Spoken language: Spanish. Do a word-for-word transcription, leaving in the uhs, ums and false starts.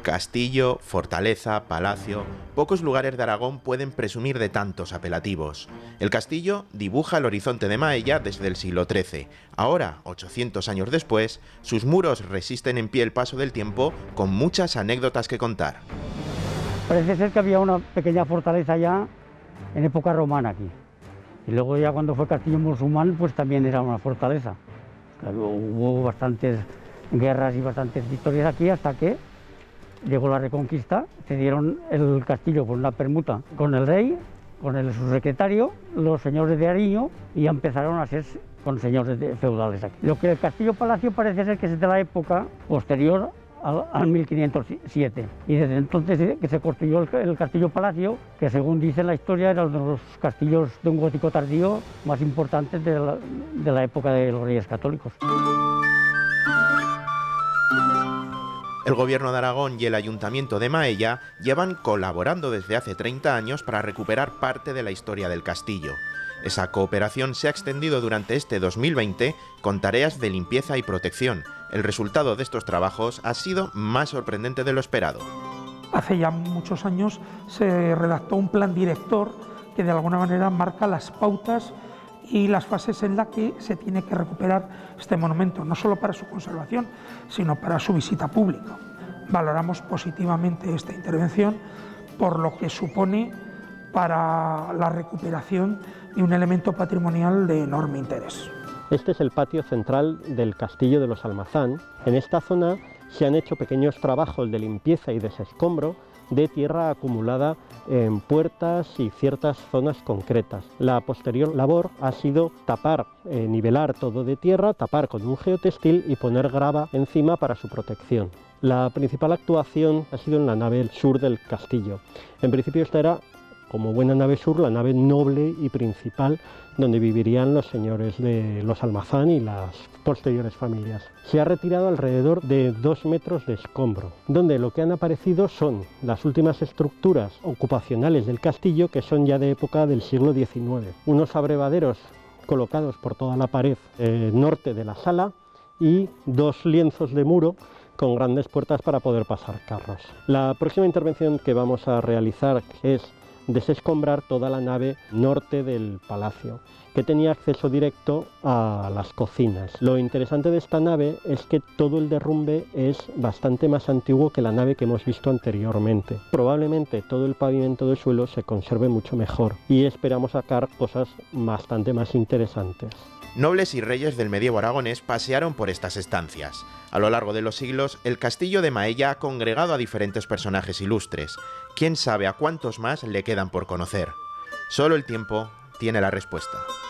Castillo, fortaleza, palacio... Pocos lugares de Aragón pueden presumir de tantos apelativos. El castillo dibuja el horizonte de Maella desde el siglo trece. Ahora, ochocientos años después, sus muros resisten en pie el paso del tiempo con muchas anécdotas que contar. Parece ser que había una pequeña fortaleza ya en época romana aquí. Y luego ya cuando fue castillo musulmán, pues también era una fortaleza. Hubo bastantes guerras y bastantes victorias aquí hasta que llegó la Reconquista, cedieron el castillo por una permuta con el rey, con el subsecretario, los señores de Ariño, y empezaron a ser con señores de feudales aquí. Lo que el castillo-palacio parece ser que es de la época posterior al, al mil quinientos siete, y desde entonces que se construyó el, el castillo-palacio, que según dice la historia era uno de los castillos de un gótico tardío más importantes de la, de la época de los Reyes Católicos. El Gobierno de Aragón y el Ayuntamiento de Maella llevan colaborando desde hace treinta años para recuperar parte de la historia del castillo. Esa cooperación se ha extendido durante este dos mil veinte con tareas de limpieza y protección. El resultado de estos trabajos ha sido más sorprendente de lo esperado. Hace ya muchos años se redactó un plan director que de alguna manera marca las pautas y las fases en las que se tiene que recuperar este monumento, no solo para su conservación, sino para su visita pública. Valoramos positivamente esta intervención por lo que supone para la recuperación de un elemento patrimonial de enorme interés. Este es el patio central del Castillo de los Almazán. En esta zona se han hecho pequeños trabajos de limpieza y desescombro de tierra acumulada en puertas y ciertas zonas concretas. La posterior labor ha sido tapar, eh, nivelar todo de tierra, tapar con un geotextil y poner grava encima para su protección. La principal actuación ha sido en la nave sur del castillo. En principio esta era, como buena nave sur, la nave noble y principal donde vivirían los señores de los Almazán y las posteriores familias. Se ha retirado alrededor de dos metros de escombro, donde lo que han aparecido son las últimas estructuras ocupacionales del castillo, que son ya de época del siglo diecinueve. Unos abrevaderos colocados por toda la pared eh, norte de la sala y dos lienzos de muro con grandes puertas para poder pasar carros. La próxima intervención que vamos a realizar es desescombrar toda la nave norte del palacio, que tenía acceso directo a las cocinas. Lo interesante de esta nave es que todo el derrumbe es bastante más antiguo que la nave que hemos visto anteriormente. Probablemente todo el pavimento de suelo se conserve mucho mejor y esperamos sacar cosas bastante más interesantes. Nobles y reyes del medievo aragonés pasearon por estas estancias. A lo largo de los siglos, el castillo de Maella ha congregado a diferentes personajes ilustres. ¿Quién sabe a cuántos más le quedan por conocer? Solo el tiempo tiene la respuesta.